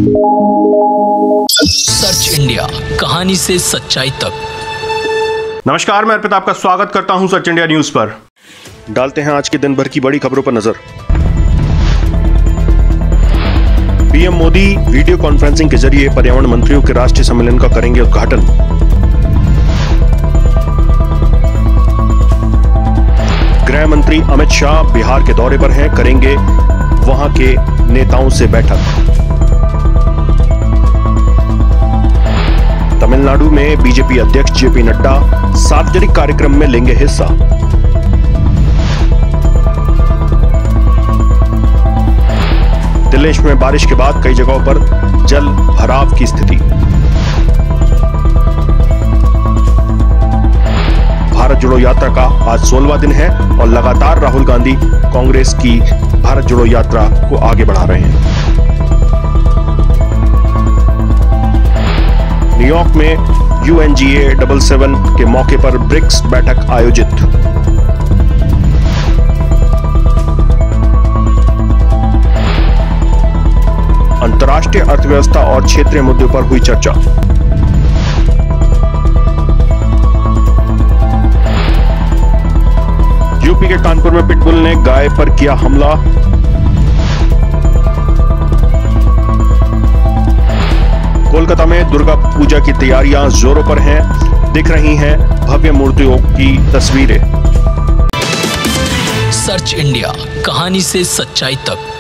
Search India, कहानी से सच्चाई तक। नमस्कार, मैं अर्पित आपका स्वागत करता हूं सर्च इंडिया न्यूज पर। डालते हैं आज के दिन भर की बड़ी खबरों पर नजर। पीएम मोदी वीडियो कॉन्फ्रेंसिंग के जरिए पर्यावरण मंत्रियों के राष्ट्रीय सम्मेलन का करेंगे उद्घाटन। गृह मंत्री अमित शाह बिहार के दौरे पर हैं, करेंगे वहां के नेताओं से बैठक। तमिलनाडु में बीजेपी अध्यक्ष जेपी नड्डा सार्वजनिक कार्यक्रम में लेंगे हिस्सा। दिल्ली में बारिश के बाद कई जगहों पर जल भराव की स्थिति। भारत जोड़ो यात्रा का आज 16वां दिन है और लगातार राहुल गांधी कांग्रेस की भारत जोड़ो यात्रा को आगे बढ़ा रहे हैं। न्यूयॉर्क में UNGA 77 के मौके पर ब्रिक्स बैठक आयोजित। अंतर्राष्ट्रीय अर्थव्यवस्था और क्षेत्रीय मुद्दों पर हुई चर्चा। यूपी के कानपुर में पिटबुल ने गाय पर किया हमला। कोलकाता में दुर्गा पूजा की तैयारियां जोरों पर हैं, दिख रही हैं भव्य मूर्तियों की तस्वीरें। सर्च इंडिया, कहानी से सच्चाई तक।